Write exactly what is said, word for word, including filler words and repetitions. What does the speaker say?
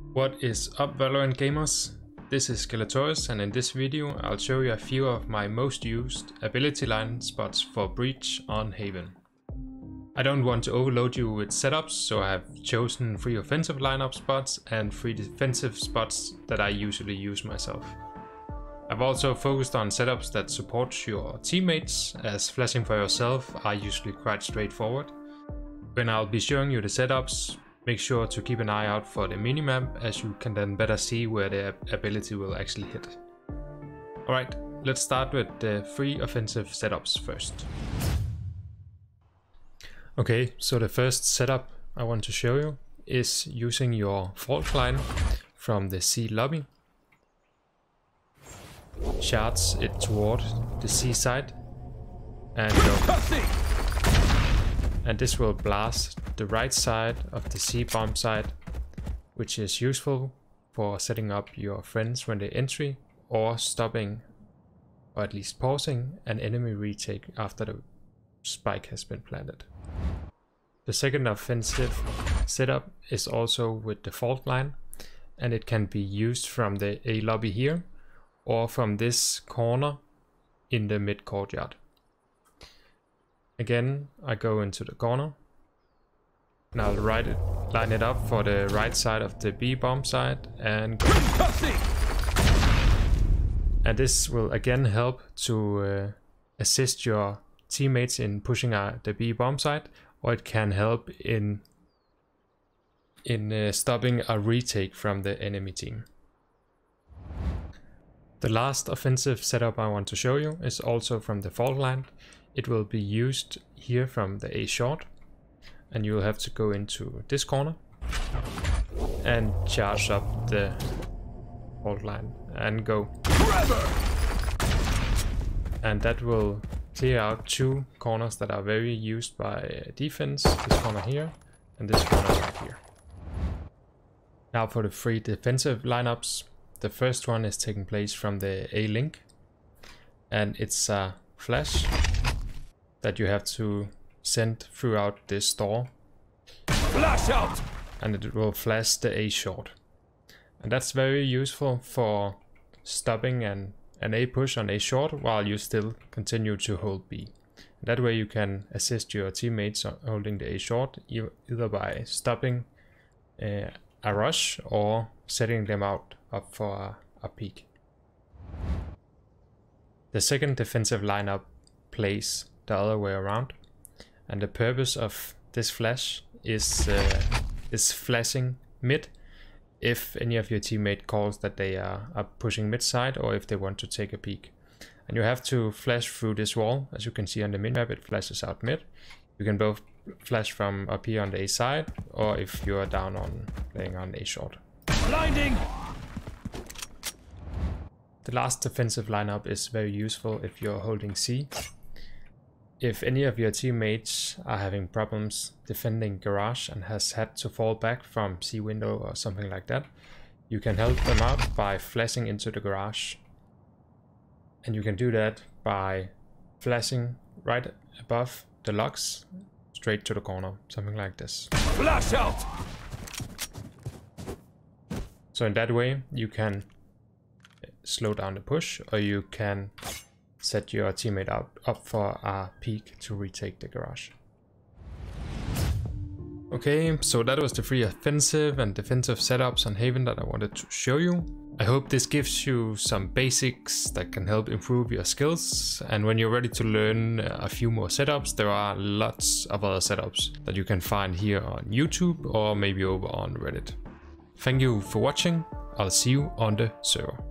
What is up, Valorant gamers? This is Skeletorus, and in this video I'll show you a few of my most used ability line spots for Breach on Haven. I don't want to overload you with setups, so I have chosen three offensive lineup spots and three defensive spots that I usually use myself. I've also focused on setups that support your teammates, as flashing for yourself are usually quite straightforward. When I'll be showing you the setups, make sure to keep an eye out for the minimap, as you can then better see where the ability will actually hit. Alright, let's start with the three offensive setups first. Okay, so the first setup I want to show you is using your fault line from the C lobby. Charge it toward the C side and go. And this will blast the right side of the C bomb side, which is useful for setting up your friends when they entry, or stopping, or at least pausing, an enemy retake after the spike has been planted. The second offensive setup is also with the fault line, and it can be used from the A lobby here, or from this corner in the mid courtyard. Again, I go into the corner, and I'll right it, line it up for the right side of the B bomb side, and go. And this will again help to uh, assist your teammates in pushing out the B bomb side, or it can help in in uh, stopping a retake from the enemy team. The last offensive setup I want to show you is also from the fault line. It will be used here from the A short, and you will have to go into this corner and charge up the fault line and go. And that will clear out two corners that are very used by defense, this corner here and this corner right here. Now for the three defensive lineups. The first one is taking place from the A link, and it's a flash that you have to send throughout this door. Flash out! And it will flash the A short. And that's very useful for stopping an, an A push on A short while you still continue to hold B. That way you can assist your teammates on holding the A short, either by stopping uh, a rush or setting them out up for a, a peek. The second defensive lineup plays the other way around, and the purpose of this flash is uh, is flashing mid if any of your teammate calls that they are, are pushing mid side, or if they want to take a peek. And you have to flash through this wall. As you can see on the minmap, it flashes out mid. You can both flash from up here on the A side, or if you are down on playing on A short. Blinding! The last defensive lineup is very useful if you're holding C. If any of your teammates are having problems defending garage and has had to fall back from C window or something like that, you can help them out by flashing into the garage. And you can do that by flashing right above the locks straight to the corner, something like this. Flash out! So in that way you can slow down the push, or you can set your teammate out up for a peek to retake the garage. Okay, so that was the three offensive and defensive setups on Haven that I wanted to show you. I hope this gives you some basics that can help improve your skills, and when you're ready to learn a few more setups, there are lots of other setups that you can find here on YouTube or maybe over on Reddit. Thank you for watching. I'll see you on the server.